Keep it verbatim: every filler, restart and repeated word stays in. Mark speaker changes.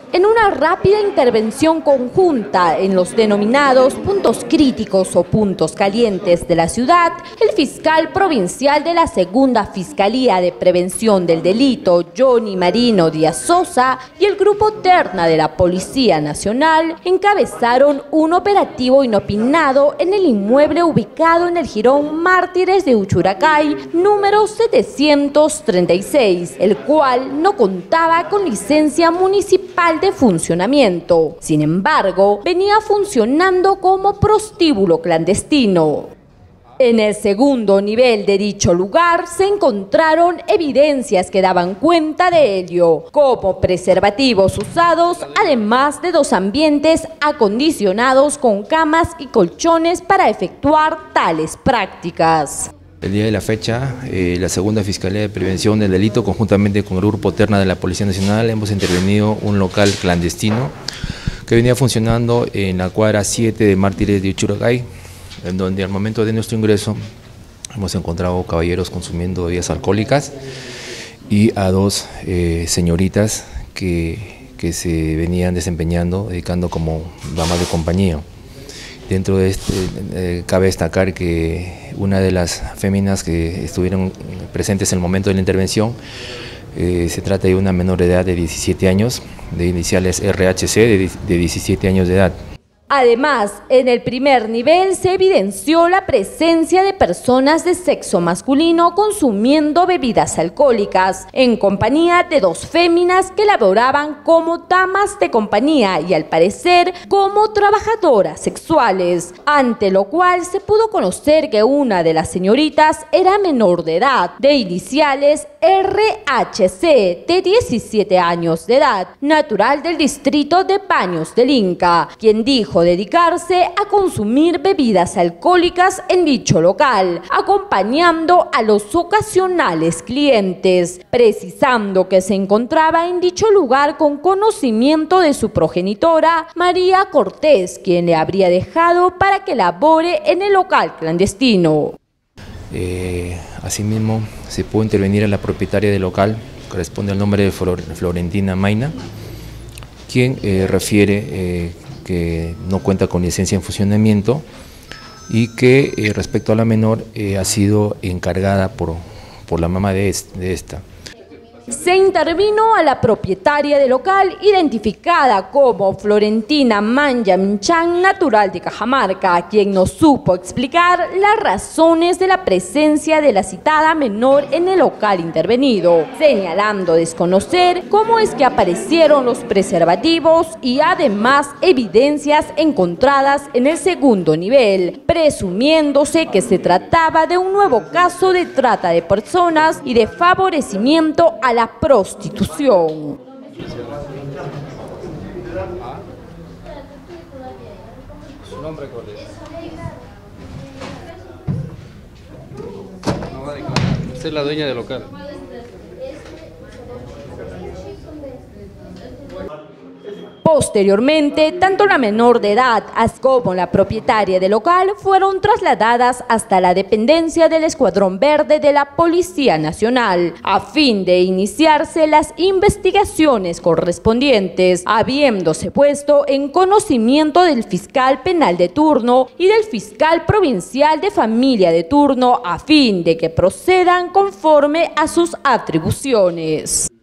Speaker 1: En una rápida intervención conjunta en los denominados puntos críticos o puntos calientes de la ciudad, el fiscal provincial de la Segunda Fiscalía de Prevención del Delito, Johnny Marino Díaz Sosa, y el Grupo Terna de la Policía Nacional encabezaron un operativo inopinado en el inmueble ubicado en el Jirón Mártires de Uchucracay, número setecientos treinta y seis, el cual no contaba con licencia municipal de funcionamiento. Sin embargo, venía funcionando como prostíbulo clandestino. En el segundo nivel de dicho lugar se encontraron evidencias que daban cuenta de ello, como preservativos usados, además de dos ambientes acondicionados con camas y colchones para efectuar tales prácticas.
Speaker 2: El día de la fecha, eh, la Segunda Fiscalía de Prevención del Delito, conjuntamente con el Grupo Terna de la Policía Nacional, hemos intervenido un local clandestino que venía funcionando en la cuadra siete de Mártires de Uchucracay, en donde al momento de nuestro ingreso hemos encontrado caballeros consumiendo bebidas alcohólicas y a dos eh, señoritas que, que se venían desempeñando, dedicando como damas de compañía. Dentro de este, eh, cabe destacar que una de las féminas que estuvieron presentes en el momento de la intervención eh, se trata de una menor de edad de diecisiete años, de iniciales R H C, de, de diecisiete años de edad.
Speaker 1: Además, en el primer nivel se evidenció la presencia de personas de sexo masculino consumiendo bebidas alcohólicas, en compañía de dos féminas que laboraban como damas de compañía y al parecer como trabajadoras sexuales, ante lo cual se pudo conocer que una de las señoritas era menor de edad, de iniciales R H C, de diecisiete años de edad, natural del distrito de Baños del Inca, quien dijo dedicarse a consumir bebidas alcohólicas en dicho local, acompañando a los ocasionales clientes, precisando que se encontraba en dicho lugar con conocimiento de su progenitora, María Cortés, quien le habría dejado para que labore en el local clandestino.
Speaker 2: Eh, asimismo, se pudo intervenir a la propietaria del local, corresponde al nombre de Flor, Florentina Mayna, quien eh, refiere eh, que no cuenta con licencia en funcionamiento y que eh, respecto a la menor eh, ha sido encargada por, por la mamá de, este, de esta.
Speaker 1: Se intervino a la propietaria del local, identificada como Florentina Manya Minchan, natural de Cajamarca, quien nos supo explicar las razones de la presencia de la citada menor en el local intervenido, señalando desconocer cómo es que aparecieron los preservativos y además evidencias encontradas en el segundo nivel, presumiéndose que se trataba de un nuevo caso de trata de personas y de favorecimiento a la prostitución.
Speaker 3: ¿Su nombre cuál es? No va a declarar. Usted es la dueña del local.
Speaker 1: Posteriormente, tanto la menor de edad como la propietaria del local fueron trasladadas hasta la dependencia del Escuadrón Verde de la Policía Nacional, a fin de iniciarse las investigaciones correspondientes, habiéndose puesto en conocimiento del fiscal penal de turno y del fiscal provincial de familia de turno, a fin de que procedan conforme a sus atribuciones.